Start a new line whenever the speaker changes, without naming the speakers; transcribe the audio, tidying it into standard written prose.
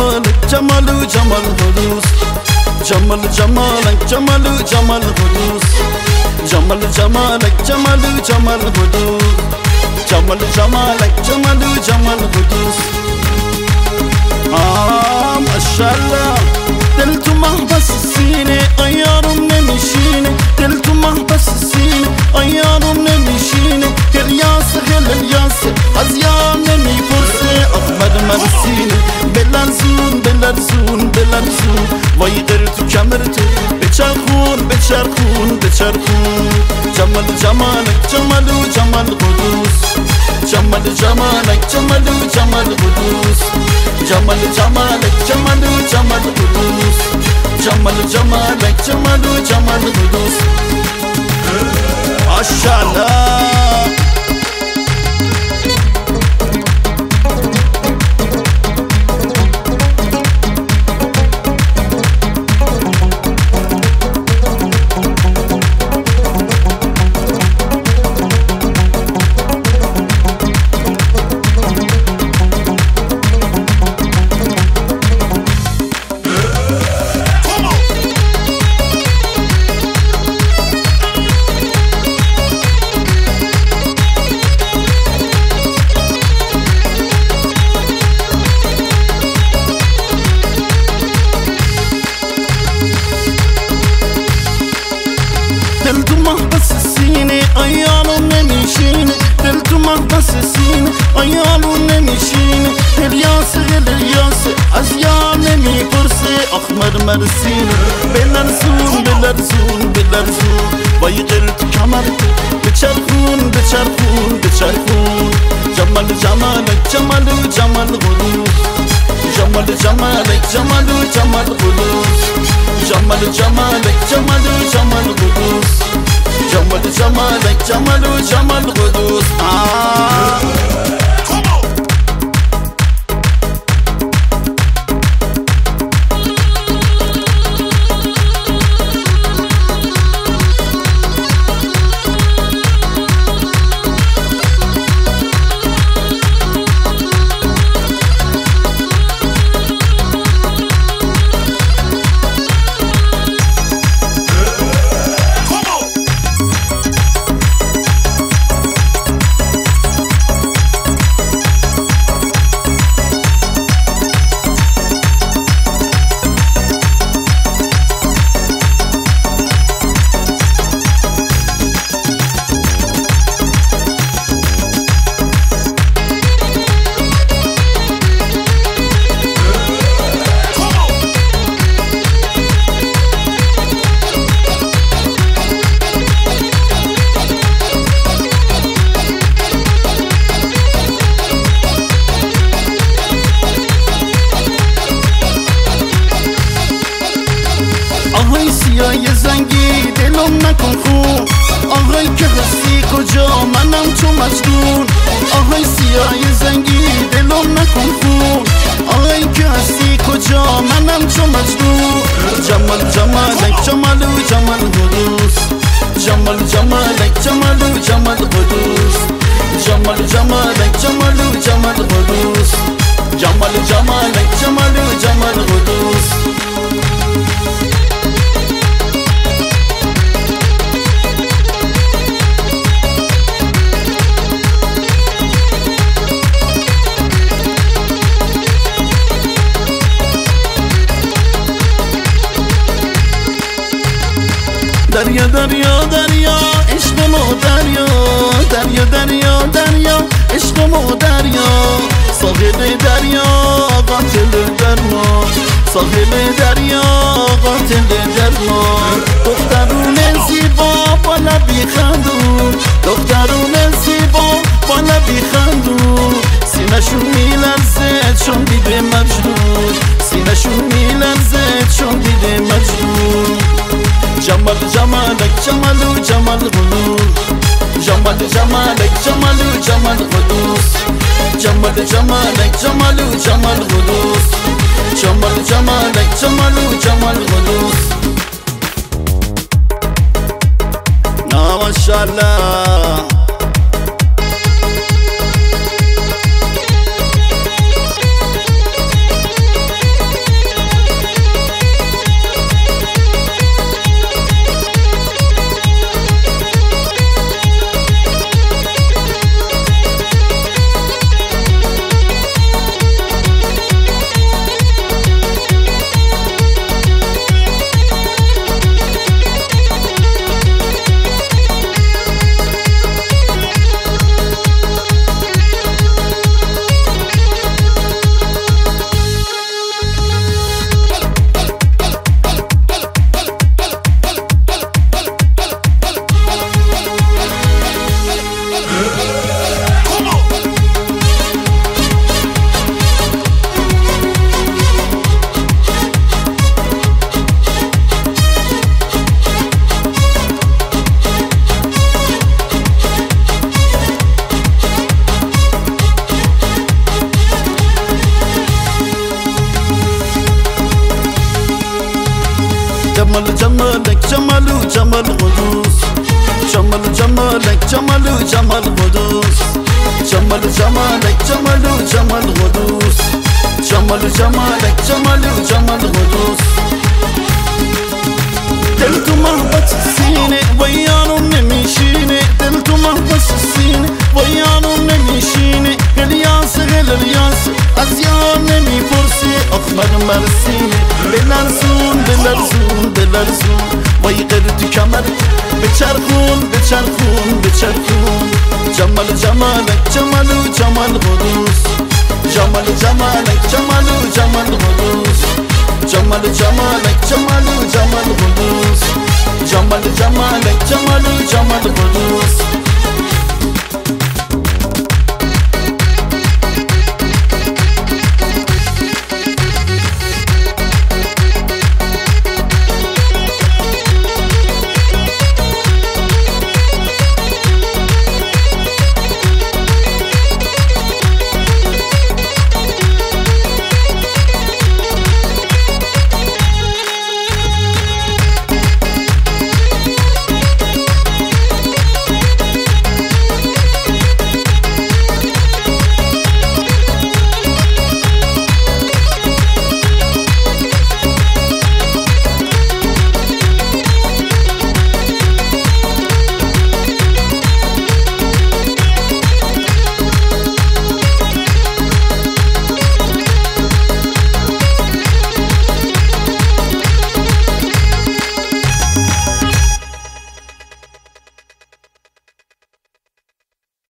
جمالك جمال جمال القدوس جمال جمالك جمال جمال القدوس جمال جمالك جمال جمال القدوس جمال جمالك جمال جمال القدوس ما شاء الله دلتو محبس السينة غيروا من مشينة دلتو محبس السينة غيروا من مشينة كرياس غل الياس أزيان مي فرسة أحمد مرسينة بلرزون بلرزون بلرزون ويغرتو كمرتو بچرخون بچرخون بچرخون جمال جمالك جمال جمال القدوس جمال جمالك جمال جمال القدوس جمال جمالك جمال جمال القدوس جمال جمالك جمال جمال القدوس ما شاء الله دلتو محبس السينة أيالو نمشينة دلتو محبس السينة أيالو نمشينة الياس غير الياس أزيان نمي فرسة أحمر مرسينة بلرزون بلرزون بلرزون ويغرت كمرت بچرخون بچرخون بچرخون جمال جمالك جمال جمال القدوس جمال جمالك جمال جمال القدوس جمال جمالك جمال جمال القدوس جمال جمالك جمال جمال القدوس آهای سیاه زنگی دلم نکن خون آهای که هستی کجا منم تو مجنون آهای سیاه زنگی دلم نکن خون آهای که هستی کجا منم تو مجنون جمال جمالك جمال جمال القدوس جمال جمالك جمال جمال القدوس جمال جمالك جمال جمال القدوس جمال جمالك جمال جمال القدوس دریا دریا دریا عشق ما دریا دریا دریا دریا عشق ما دریا ساحل دریا قاتل درمان ساحل دریا قاتل درمان دخترون زیبا با لبی خندون دخترون زیبا با لبی خندون سینه‌شون میلرزه چون دیده مجنون سینه‌شون میلرزه چون دیده مجنون جمال جمالك جمال جمال القدوس جمال جمالك جمال جمال القدوس جمال جمالك جمال جمال القدوس جمال جمالك جمال جمال القدوس ما شاء الله جمال جمالك جمال جمال قدوس جمال جمالك جمال جمال قدوس جمال جمالك جمال جمال قدوس جمال جمالك جمال جمال قدوس دلتو مهبط السينة ويانو نميشيني دلتو مهبط السينة ويانو نميشيني الياس غير الياس أزيان نمي فرسي أخمر مرسيني بلرزون بلرزون بلرزون ويقرد كمر بچرخون بچرخون بچرخون جمال جمالك جمال جمال قدوس جمال جمالك جمال جمال قدوس جمال جمالك جمال جمال قدوس جمال جمالك جمال جمال قدوس